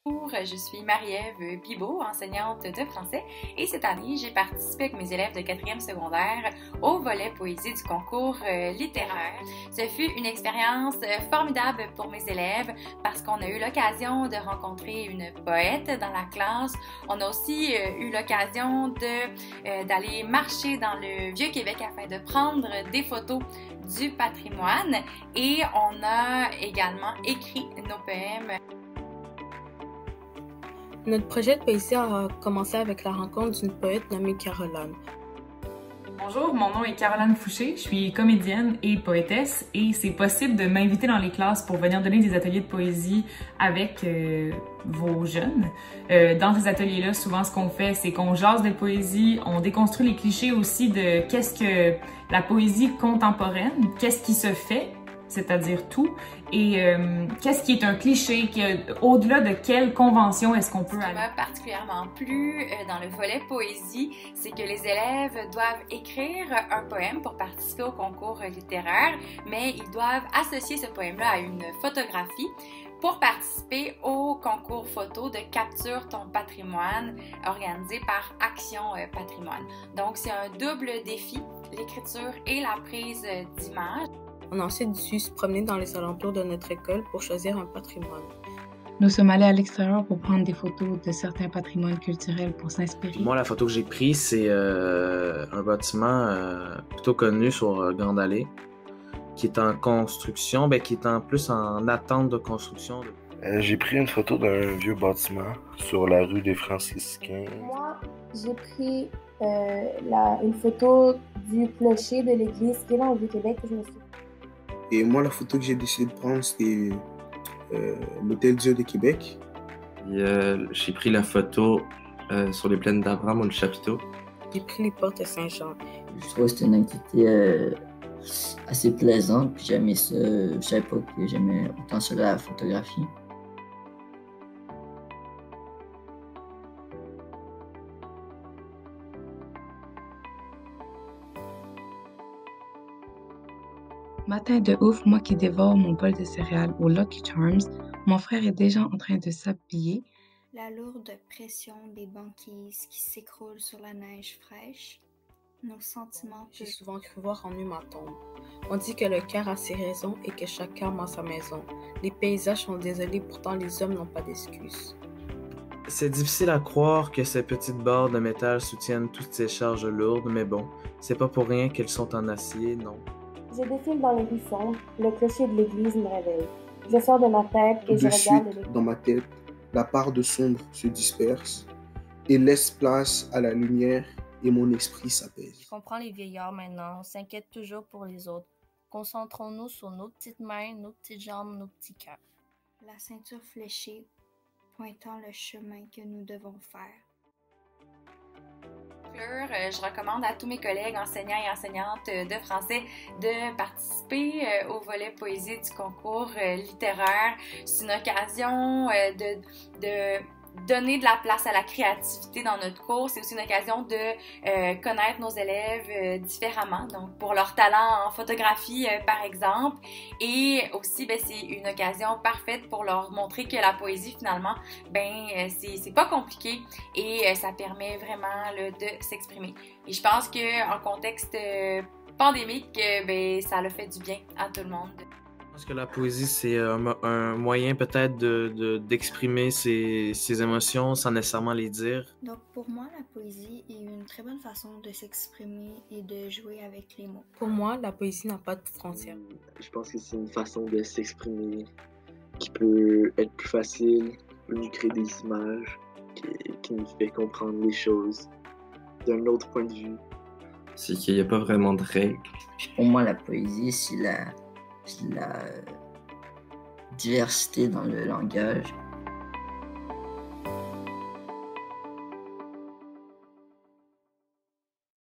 Bonjour, je suis Marie-Ève Bibeau, enseignante de français, et cette année, j'ai participé avec mes élèves de 4e secondaire au volet poésie du concours littéraire. Ce fut une expérience formidable pour mes élèves parce qu'on a eu l'occasion de rencontrer une poète dans la classe. On a aussi eu l'occasion d'aller marcher dans le Vieux-Québec afin de prendre des photos du patrimoine et on a également écrit nos poèmes. Notre projet de poésie a commencé avec la rencontre d'une poète nommée Caroline. Bonjour, mon nom est Caroline Fouché, je suis comédienne et poétesse et c'est possible de m'inviter dans les classes pour venir donner des ateliers de poésie avec vos jeunes. Dans ces ateliers-là, souvent ce qu'on fait, c'est qu'on jase de poésie, on déconstruit les clichés aussi de qu'est-ce que la poésie contemporaine, qu'est-ce qui se fait, c'est-à-dire tout, et qu'est-ce qui est un cliché, au-delà de quelle convention est-ce qu'on peut aller. Ce qui m'a particulièrement plu dans le volet poésie, c'est que les élèves doivent écrire un poème pour participer au concours littéraire, mais ils doivent associer ce poème-là à une photographie pour participer au concours photo de Capture ton patrimoine organisé par Action Patrimoine. Donc c'est un double défi, l'écriture et la prise d'images. On a ensuite dû se promener dans les alentours de notre école pour choisir un patrimoine. Nous sommes allés à l'extérieur pour prendre des photos de certains patrimoines culturels pour s'inspirer. Moi, la photo que j'ai prise, c'est un bâtiment plutôt connu sur Grande Allée, qui est en construction, qui est en plus en attente de construction. J'ai pris une photo d'un vieux bâtiment sur la rue des Franciscains. Moi, j'ai pris une photo du clocher de l'église qui est dans le Vieux-Québec que je me suis. Et moi, la photo que j'ai décidé de prendre, c'était l'Hôtel Dieu de Québec. J'ai pris la photo sur les plaines d'Abraham ou le chapiteau. J'ai pris les portes de Saint-Jean. Je trouve que c'était une activité assez plaisante, puis j'aimais ça. Je savais pas que j'aimais autant ça la photographie. Matin de ouf, moi qui dévore mon bol de céréales au Lucky Charms, mon frère est déjà en train de s'habiller. La lourde pression des banquises qui s'écroulent sur la neige fraîche. Nos sentiments. J'ai souvent cru voir en eux ma tombe. On dit que le cœur a ses raisons et que chaque cœur a sa maison. Les paysages sont désolés, pourtant les hommes n'ont pas d'excuses. C'est difficile à croire que ces petites barres de métal soutiennent toutes ces charges lourdes, mais bon, c'est pas pour rien qu'elles sont en acier, non. Je défile dans les rues sombres, le clocher de l'église me réveille. Je sors de ma tête et je regarde l'église. Dans ma tête, la part de sombre se disperse et laisse place à la lumière et mon esprit s'apaise. Je comprends les vieillards maintenant, on s'inquiète toujours pour les autres. Concentrons-nous sur nos petites mains, nos petites jambes, nos petits cœurs. La ceinture fléchée, pointant le chemin que nous devons faire. Je recommande à tous mes collègues enseignants et enseignantes de français de participer au volet poésie du concours littéraire. C'est une occasion de donner de la place à la créativité dans notre cours. C'est aussi une occasion de connaître nos élèves différemment, donc pour leur talent en photographie par exemple. Et aussi, c'est une occasion parfaite pour leur montrer que la poésie finalement, c'est pas compliqué et ça permet vraiment là, de s'exprimer. Et je pense qu'en contexte pandémique, ça a fait du bien à tout le monde. Je pense que la poésie, c'est un moyen peut-être d'exprimer ses émotions sans nécessairement les dire. Donc pour moi, la poésie est une très bonne façon de s'exprimer et de jouer avec les mots. Pour moi, la poésie n'a pas de frontières. Je pense que c'est une façon de s'exprimer qui peut être plus facile, peut nous créer des images, qui nous fait comprendre les choses d'un autre point de vue. C'est qu'il n'y a pas vraiment de règles. Puis pour moi, la poésie, c'est la diversité dans le langage.